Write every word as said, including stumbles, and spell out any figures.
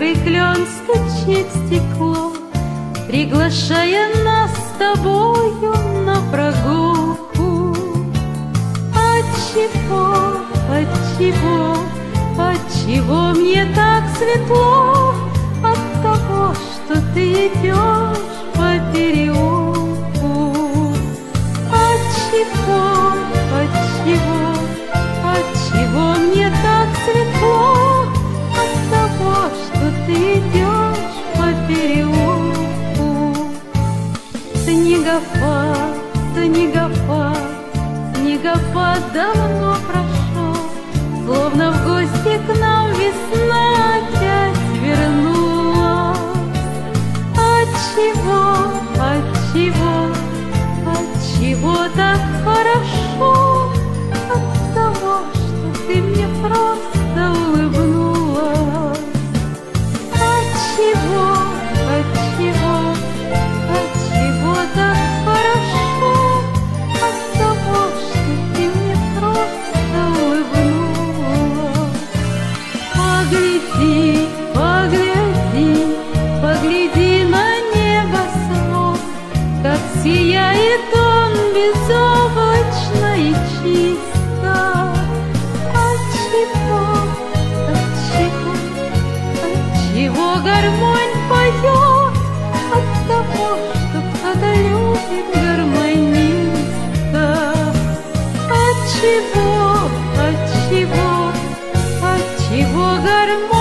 добрый клен стучит в стекло, приглашая нас с тобою на прогулку. Отчего, отчего, отчего мне так светло? От того, что ты идешь по переулку. Отчего, отчего, отчего мне так светло? От того, что ты идешь по переулку. Снегопад, снегопад, снегопад давно прошел, словно в гости к нам весна опять вернулась. Отчего, отчего, отчего так хорошо? От того, что ты мне просто улыбнулась. Отчего, отчего, отчего так хорошо? От того, что ты мне просто улыбнулась. Погляди, погляди, погляди на небосвод, как сияет он безоблачно и чисто. Отчего, отчего, отчего гармонь поет? От того, что кто-то любит гармониста. Отчего, отчего, отчего гармонь